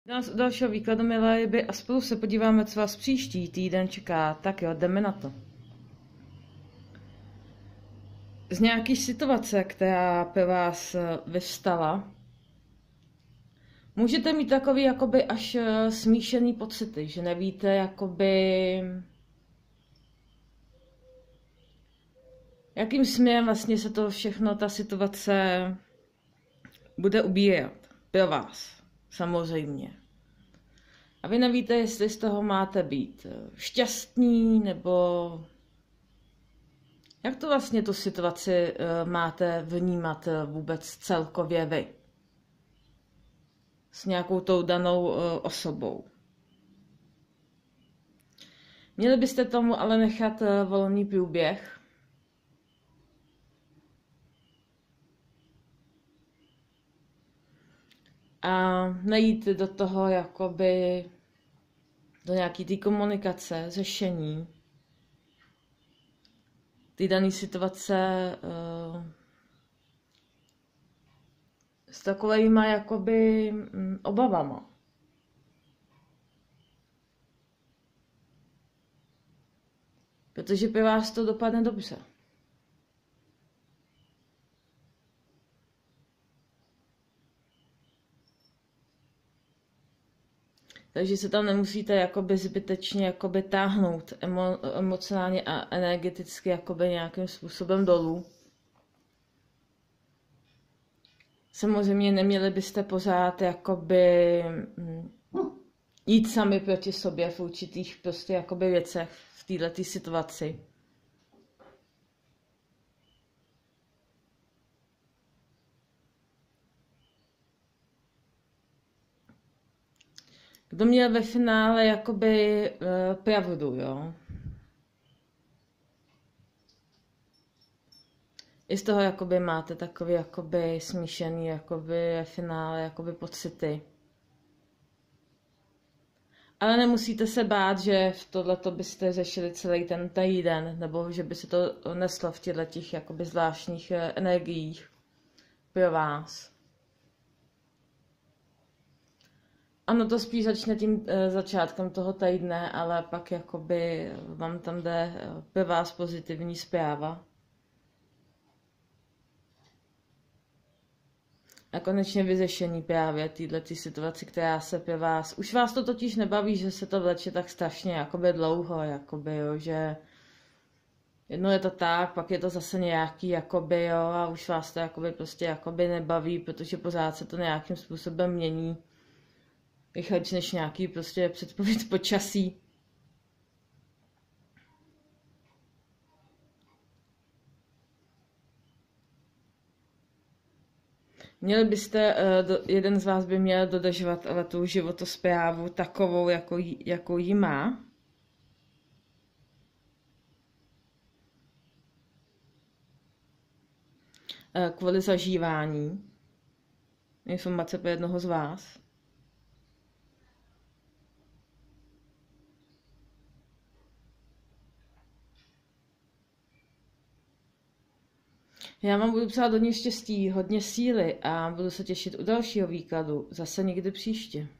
Nás u dalšího výkladu, milé ryby, a spolu se podíváme, co vás příští týden čeká. Tak jo, jdeme na to. Z nějaký situace, která pro vás vyvstala, můžete mít takový jakoby až smíšený pocity, že nevíte jakoby jakým směrem vlastně se to všechno, ta situace bude ubírat pro vás, samozřejmě. A vy nevíte, jestli z toho máte být šťastní, nebo jak to vlastně tu situaci máte vnímat vůbec celkově vy s nějakou tou danou osobou. Měli byste tomu ale nechat volný průběh. A nejít do toho jakoby do nějaký té komunikace, řešení té dané situace s takovejma jakoby obavama. Protože pro vás to dopadne dobře. Takže se tam nemusíte jakoby zbytečně jakoby táhnout emocionálně a energeticky jakoby nějakým způsobem dolů. Samozřejmě neměli byste pořád jakoby jít sami proti sobě v určitých prostě jakoby věcech v této situaci. Kdo měl ve finále jakoby pravdu, jo? I z toho jakoby máte takový jakoby smíšený jakoby ve finále jakoby pocity. Ale nemusíte se bát, že v tohleto byste řešili celý ten týden, nebo že by se to neslo v těch jakoby zvláštních energiích pro vás. Ano, to spíš začne tím začátkem toho týdne, ale pak jakoby vám tam jde pro vás pozitivní zpráva. A konečně vyřešení právě této situaci, která se pro vás... Už vás to totiž nebaví, že se to vleče tak strašně jakoby dlouho, jakoby, jo, že jednou je to tak, pak je to zase nějaký, jakoby, jo, a už vás to jakoby prostě jakoby nebaví, protože pořád se to nějakým způsobem mění. Rychleji než nějaký prostě předpověď počasí. Měli byste, jeden z vás by měl dodržovat ale tu životosprávu takovou, jakou ji má. Kvůli zažívání. Informace pro jednoho z vás. Já vám budu přát hodně štěstí, hodně síly a budu se těšit u dalšího výkladu zase někdy příště.